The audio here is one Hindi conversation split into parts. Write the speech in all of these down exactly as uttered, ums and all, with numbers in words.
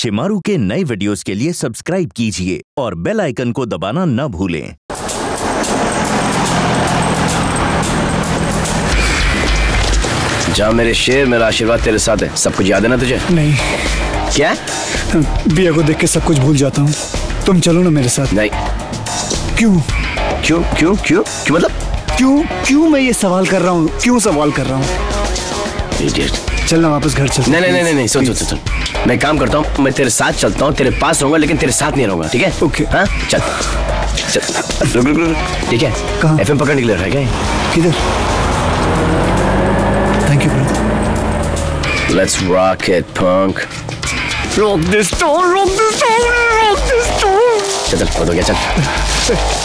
शिमारू के नए वीडियोस के लिए सब्सक्राइब कीजिए और बेल आइकन को दबाना न भूलें। जा मेरे शेर, मेरा आशीर्वाद तेरे साथ है। सब कुछ याद है ना तुझे? नहीं। क्या? बिया को देख के सब कुछ भूल जाता हूँ। तुम चलो ना मेरे साथ। नहीं। क्यों क्यों क्यों क्यों क्यों मतलब क्यों क्यों मैं ये सवाल कर रहा हूँ? क्यों सवाल कर रहा हूँ? इडियट। चलना वापस घर चल। नहीं नहीं नहीं नहीं सुन सुन सुन सुन मैं काम करता हूँ, मैं तेरे साथ चलता हूँ, तेरे पास रहूंगा लेकिन तेरे साथ नहीं रहूंगा, ठीक है? ओके। हाँ चल चल रुक रुक रुक। ठीक है? कहाँ? एफएम पकड़ने के लिए है क्या? किधर? Thank you bro. Let's rock it punk. Rock this stone, rock this stone, rock this stone. चल चल हो गया चल।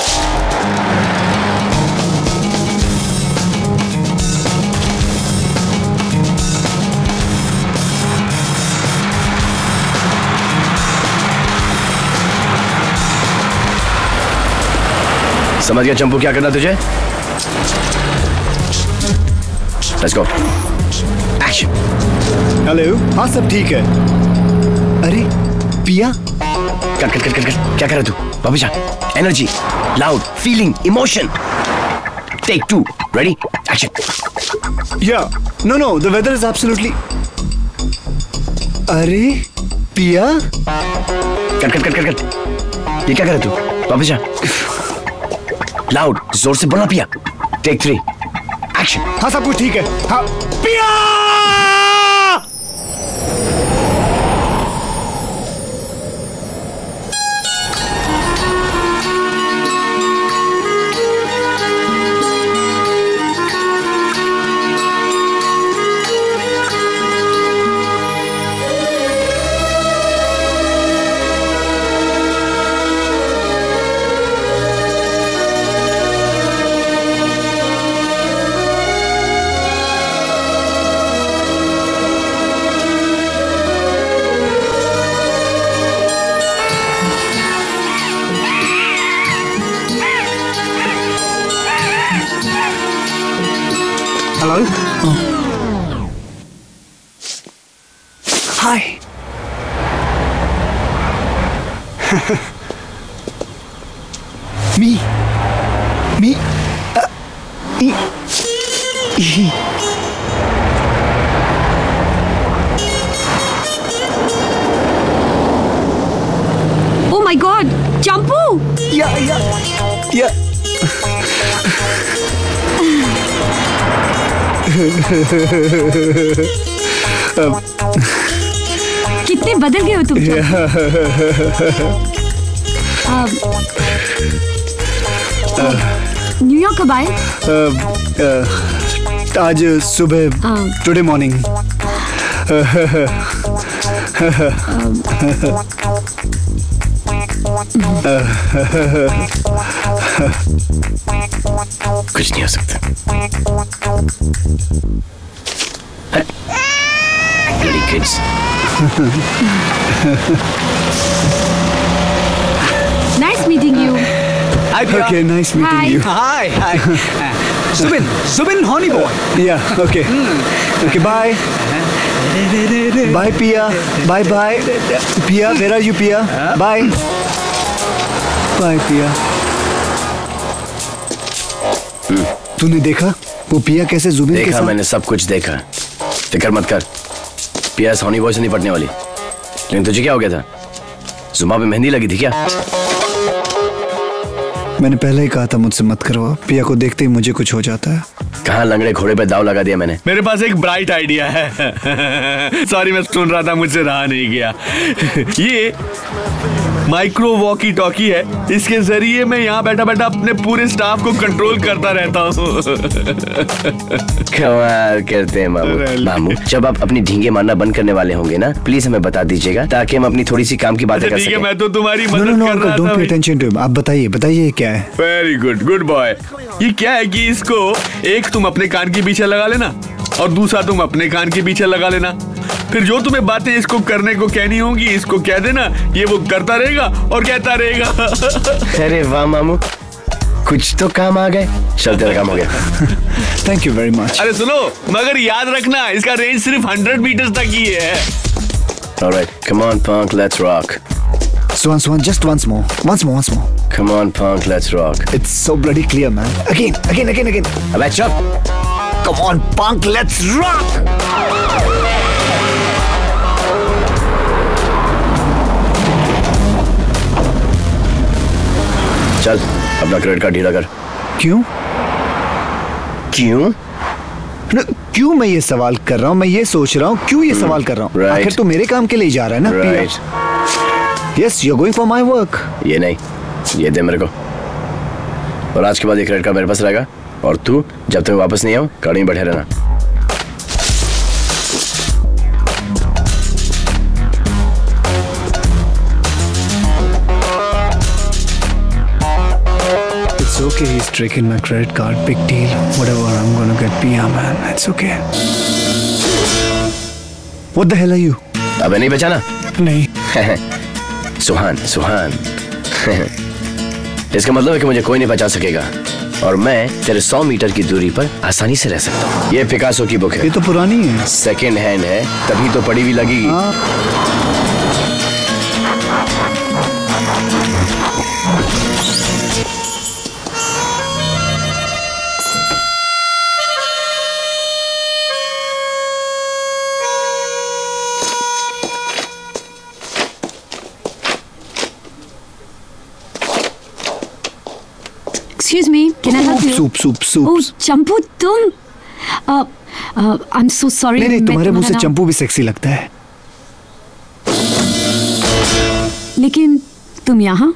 समझ गया चंपू क्या करना तुझे? Let's go. Action. हेलो। हाँ सब ठीक है। अरे पिया, कर कर कर कर कर क्या कर रहा तू? वापस आ। Energy, loud, feeling, emotion. Take two, ready, action. या no no the weather is absolutely. अरे पिया, कर कर कर कर कर ये क्या कर रहा तू? वापस आ। लाउड, जोर से बोलना पिया। Take three, action. हाँ सब कुछ ठीक है। हाँ पिया। Hello? Oh. Hi. Me. Me. Uh, e. E. Oh my God, Champu! Yeah, yeah, yeah. कितने बदल गए हो तुम। न्यूयॉर्क कब आए? आज सुबह, टुडे मॉर्निंग। कुछ नहीं हो सकता। Bloody kids. Nice meeting you. Hi, Pia. Okay, nice meeting Hi. you. Hi, hi. Zubin, Zubin, honey boy. Yeah, okay. Okay, bye. Bye, Pia. Bye, bye. Pia, where are you, Pia? Bye. Bye, Pia. तूने देखा वो पिया कैसे जुबिन के साथ? देखा मैंने, सब कुछ देखा। फिक्र मत कर, पिया सोनी बॉय से नहीं पटने वाली। लेकिन तुझे क्या हो गया था? जुमा पे मेहंदी लगी थी क्या? मैंने पहले ही कहा था मुझसे मत करवा। पिया को देखते ही मुझे कुछ हो जाता है। कहाँ लंगड़े घोड़े पे दाव लगा दिया मैंने। मेरे पास एक ब्राइट आइडिया है। सॉरी मैं सुन रहा था, मुझसे रहा नहीं गया। ये माइक्रो वॉकी टॉकी है, इसके जरिए मैं यहाँ बैठा बैठा अपने पूरे स्टाफ को कंट्रोल करता रहता हूँ। कमाल करते हैं मामू। मामू जब आप अपनी ढींगे मारना बंद करने वाले होंगे ना, प्लीज हमें बता दीजिएगा ताकि हम अपनी थोड़ी सी काम की बातें कर ठीक है, सकें। मैं तो तुम्हारी मदद no, no, कर no, रहा don't था। pay attention to him. आप बताइए बताइए क्या है? Very good, good boy. ये क्या है कि इसको एक तुम अपने कान के पीछे लगा लेना और दूसरा तुम अपने कान के पीछे लगा लेना। फिर जो तुम्हें बातें इसको करने को कहनी होंगी इसको कह देना, ये वो करता रहेगा और कहता रहेगा। अरे वाह मामू, कुछ तो काम आ गए। चल तेरा काम हो गया। Thank you very much. अरे सुनो, मगर याद रखना इसका रेंज सिर्फ हंड्रेड मीटर तक ही है। All right, come on, punk, let's rock. Suhan, Suhan, just once more. Once more, once more. Come on, punk, let's rock. It's so bloody clear, man. Again, again, again, again. अबे चुप. Come on, punk, let's rock. चल, अपना क्रेडिट कार्ड ढीला कर. क्यों? क्यों? न, क्यों मैं ये सवाल कर रहा हूँ? मैं ये सोच रहा हूँ क्यों ये सवाल कर रहा हूँ? right. आखिर तो मेरे काम के लिए जा रहा है ना? Right. Yes, you're going for my work. ये नहीं, ये दे मेरे को. और आज के बाद ये क्रेडिट कार्ड मेरे पास रहेगा. और तू जब तक वापस नहीं आओ, गाड़ी में बैठे रहना. It's okay, he's taking my credit card. Big deal. Whatever, I'm gonna get Pia, man. It's okay. What the hell are you? अबे नहीं बचाना? नहीं. सुहान, सुहान. इसका मतलब है कि मुझे कोई नहीं बचा सकेगा. और मैं तेरे सौ मीटर की दूरी पर आसानी से रह सकता हूँ. ये पिकासो की बुक है. ये तो पुरानी है. सेकेंड हैंड है, तभी तो पड़ी हुई लगेगी. हाँ. Excuse me, can I help you? Soup, soup, soup. Oh, चंपू तुम? uh, uh, I'm so sorry. नहीं नहीं, मैं तुम्हारे मुंह से तुम्हारा चंपू भी सेक्सी लगता है. लेकिन तुम यहाँ?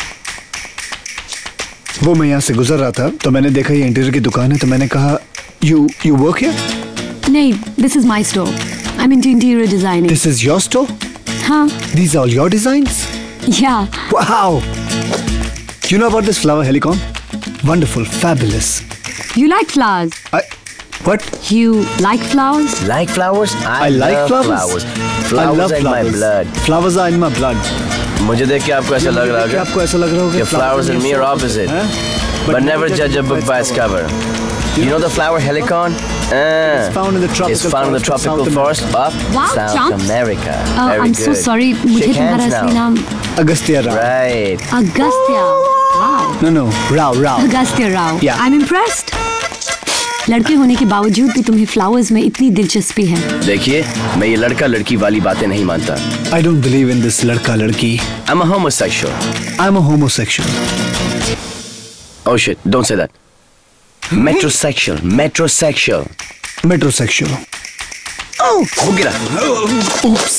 वो मैं यहाँ से गुजर रहा था तो मैंने देखा ये इंटीरियर की दुकान है तो मैंने कहा you you work here? नहीं, this is my store. I'm into interior designing. This is your store? हाँ. These are all your designs? Yeah. Wow! You know about this flower helicon? Wonderful, fabulous. You like flowers? I what? You like flowers? Like flowers? I, I like love flowers. flowers. I Flowers love are in my flowers. blood. Flowers are in my blood. मुझे देख के आपको ऐसा लग रहा कि है आपको ऐसा लग रहा होगा कि flowers and me are opposite. But never judge a book by its cover. You know the flower helicon? Uh, It's found in the tropical It's found in the forest of tropical South forest of Wow, South chumps. America. Uh, Very I'm good. so sorry. मुझे Shake तुम्हारा hands असली now. नाम Agastya Rao. Right. Agastya. Wow. No, no, Rao, Rao. Agastya Rao. Yeah. I'm impressed. लड़के होने के बावजूद भी तुम्हें फ्लावर्स में इतनी दिलचस्पी है. देखिए, मैं ये लड़का लड़की वाली बातें नहीं मानता. I don't believe in this लड़का लड़की. I'm a homosexual. I'm a homosexual. Oh shit, don't say that. Metrosexual, metrosexual. Metrosexual. Oh, वो गिरा. Oops.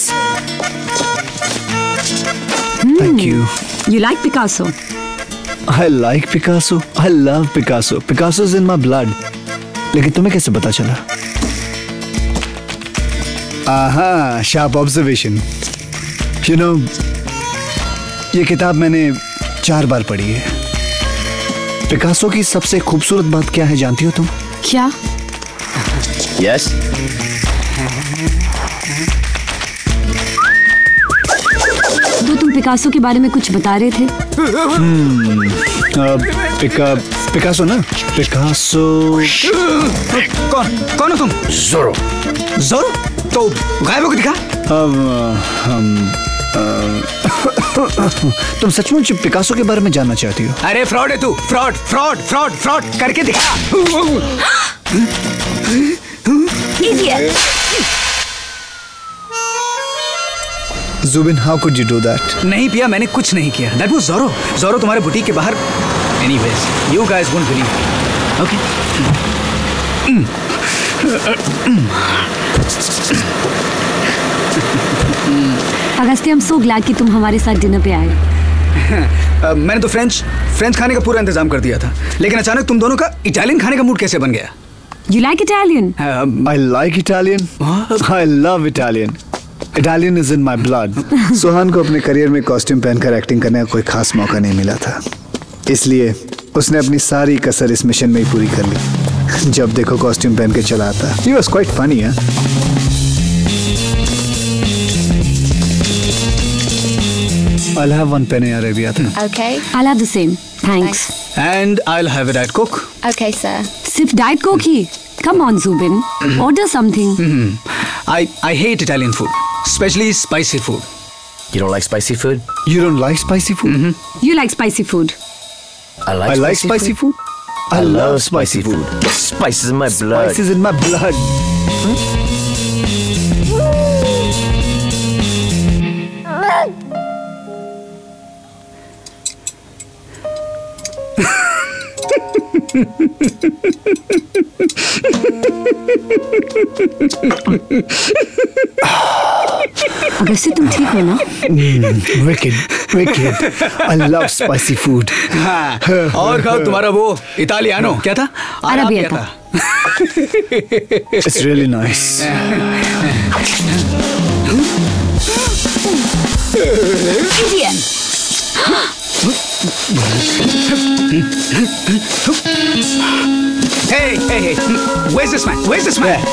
Thank you. You like Picasso? I like Picasso. I love Picasso. Picasso's in my blood. लेकिन तुम्हें कैसे पता चला? आहा, sharp observation. You know, ये किताब मैंने चार बार पढ़ी है. पिकासो की सबसे खूबसूरत बात क्या है जानती हो तुम? क्या? Yes. तो तुम पिकासो के बारे में कुछ बता रहे थे? hmm, uh, पिका पिकासो ना? पिकासो. कौन कौन हो तुम? Zorro. जोरो? तो गायब हो दिखा? हम हम तुम सचमुच पिकासो के बारे में जानना चाहती हो? अरे फ्रॉड है तू. फ्रॉड फ्रॉड फ्रॉड फ्रॉड करके दिखा. Idiot. Zubin, how could you do that? नहीं पिया, मैंने कुछ नहीं किया. That was Zorro. Zorro तुम्हारे बुटीक के बाहर. Anyways, you guys won't believe me. Okay. Agastya, I'm so glad कि तुम हमारे साथ डिनर पे आए. uh, मैंने तो फ्रेंच फ्रेंच खाने का पूरा इंतजाम कर दिया था, लेकिन अचानक तुम दोनों का इटालियन खाने का मूड कैसे बन गया? You like Italian? Uh, I like Italian. I love Italian. Italian is in my blood. सुहान को अपने करियर में कॉस्ट्यूम पहनकर एक्टिंग करने का कोई खास मौका नहीं मिला था, इसलिए उसने अपनी सारी कसर इस मिशन में ही पूरी कर ली. जब देखो कॉस्ट्यूम पहन के चला आता. He was quite funny, huh? I'll have one penne arrabbiata. Okay. I'll have the same. Thanks. and I'll have a Diet Coke. Okay, sir. सिर्फ डाइट कोक ही? Come on, Zubin. Order something. I I hate Italian food. especially spicy food. You don't like spicy food? You don't like spicy food? Mm-hmm. You like spicy food. I like I spicy, like spicy food. food. I, I love spicy food. food. Spices in my blood. Spices in my blood. अगर से तुम ठीक हो ना? Wicked, wicked. I love spicy food. हाँ, और खाओ तुम्हारा वो इटालियानो क्या था? अरबियता. It's really nice. Hey, hey, hey! Where's this man? Where's this man?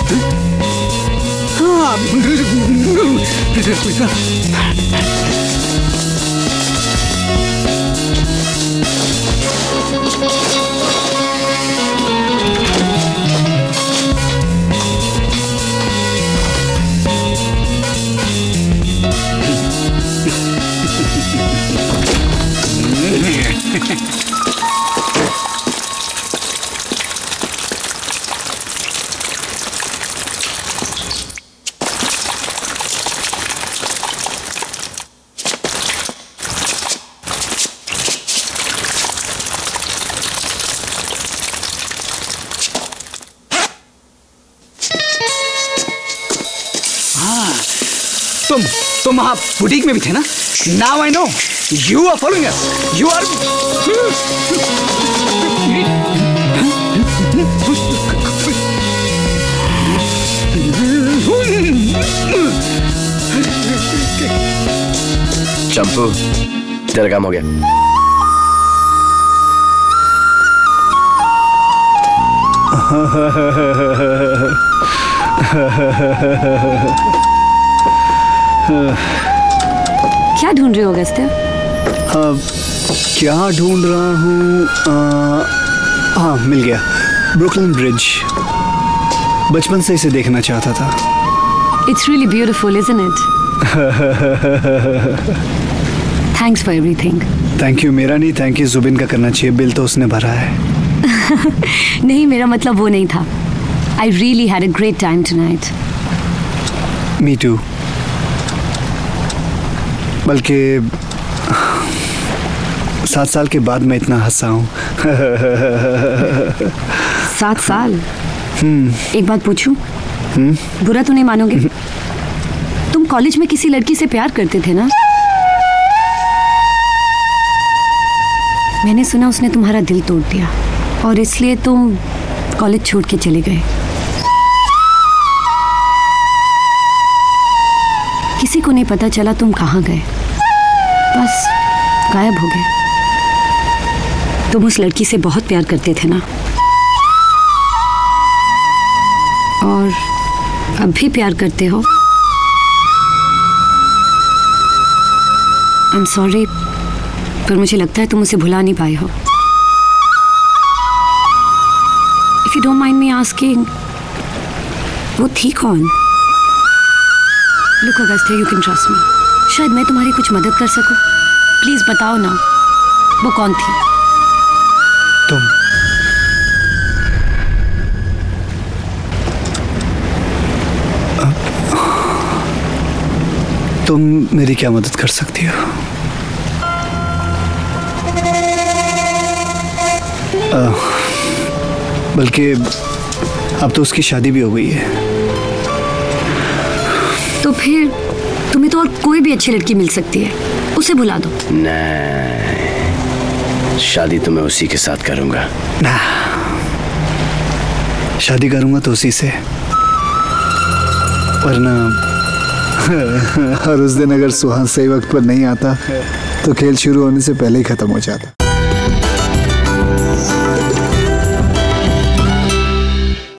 तुम तुम वहां बुटीक में भी थे ना? Now I know you are following us. You are. चंपू, तेरा काम हो गया. क्या ढूंढ रहे हो अगस्त्य? क्या ढूंढ रहा हूँ? हाँ, मिल गया. Brooklyn Bridge. बचपन से इसे देखना चाहता था. It's really beautiful, isn't it? Thanks for everything. Thank you. मेरा नहीं, थैंक यू जुबिन का करना चाहिए. बिल तो उसने भरा है. नहीं, मेरा मतलब वो नहीं था. I really had a great time tonight. Me too. बल्कि सात साल के बाद मैं इतना हंसा हूँ. सात साल? एक बात पूछूं? बुरा तो नहीं मानोगे? तुम कॉलेज में किसी लड़की से प्यार करते थे ना? मैंने सुना उसने तुम्हारा दिल तोड़ दिया और इसलिए तुम कॉलेज छोड़ के चले गए. किसी को नहीं पता चला तुम कहाँ गए. बस गायब हो गए. तुम उस लड़की से बहुत प्यार करते थे ना? और अब भी प्यार करते हो? आई एम सॉरी, पर मुझे लगता है तुम उसे भुला नहीं पाए हो. If you don't mind me asking, वो थी कौन? Look, Agastya, you can trust me. शायद मैं तुम्हारी कुछ मदद कर सकूं. प्लीज बताओ ना, वो कौन थी? तुम. तुम मेरी क्या मदद कर सकती हो? बल्कि अब तो उसकी शादी भी हो गई है. तो फिर तुम्हें तो और कोई भी अच्छी लड़की मिल सकती है. उसे भुला दो. नहीं, शादी तो मैं उसी के साथ करूंगा. ना, शादी करूंगा तो उसी से. वरना और उस दिन अगर सुहान सही वक्त पर नहीं आता तो खेल शुरू होने से पहले ही खत्म हो जाता.